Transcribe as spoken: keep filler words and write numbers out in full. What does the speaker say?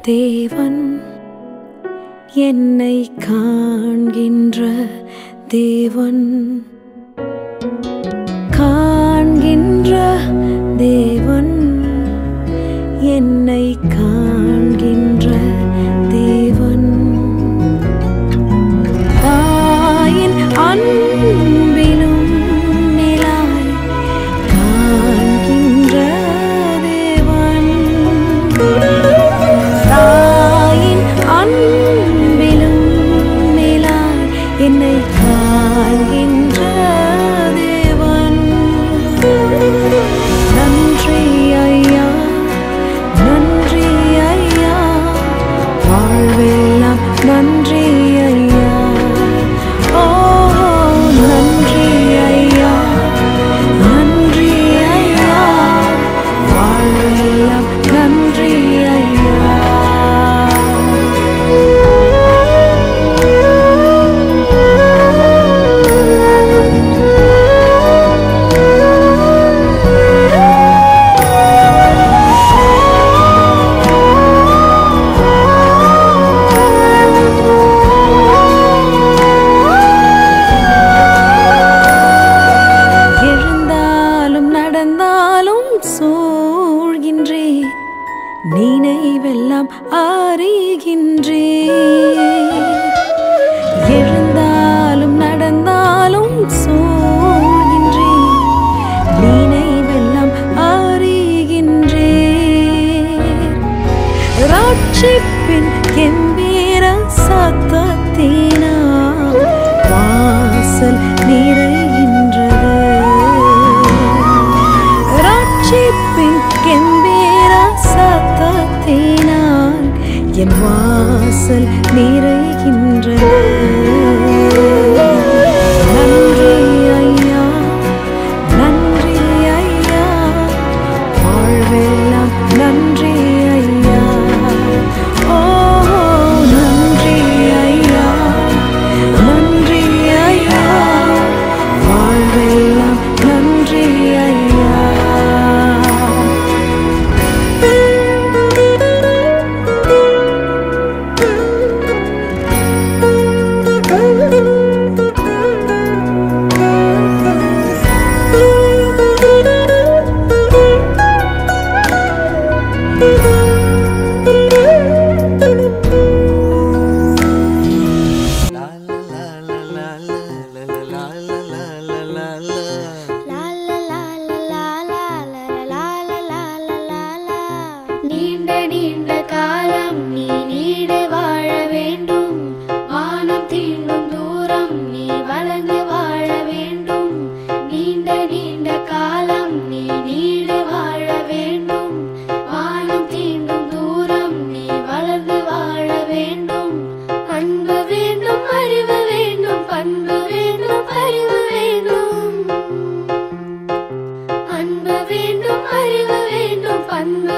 தேவன் என்னை காண்கின்ற தேவன் காண்கின்ற தேவன் என்னை காண்கின்ற தேவன் தாயின் அன்பிலும் மேலாய் காண்கின்ற தேவன் தாயின் அன்பிலும் மேலாய் என்னை காண்கின்ற தேவன் நன்றி ஐயா நன்றி ஐயா வாழ்வெல்லாம் நன்றி ஐயா ஓ நன்றி ஐயா நன்றி ஐயா வாழ்வெல்லாம் நன்றி ஐயா சூழ்கின்றே நினைவெல்லாம் அறிகின்றே எழுந்தாலும் நடந்தாலும் சூழ்கின்றே நினைவெல்லாம் அறிகின்றே ரட்சிப்பின் கெம்பீர சத்தத்தினால் வாசல் நிறைகின்றது ரட்சிப்பின் கெம்பீர சத்தத்தினால் என் வாசல் நிறைகின்றது நன்றி ஐயா நன்றி ஐயா வாழ்வெல்லாம் நன்றி ஐயா ஓ நன்றி ஐயா நன்றி ஐயா வாழ்வெல்லாம் நன்றி ஐயா நீண்ட நீண்ட காலம் நீ நீடு வாழ வேண்டும் வானம் தீண்டும் தூரம் நீ வளர்ந்து வாழ வேண்டும் நீண்ட நீண்ட காலம் நீ நீடு வாழ வேண்டும் வானம் தீண்டும் தூரம் நீ வளர்ந்து வாழ வேண்டும் அன்பு வேண்டும் அறிவு வேண்டும் பண்பு வேண்டும் அறிவு வேண்டும் அன்பு வேண்டும் அறிவு வேண்டும் பண்பு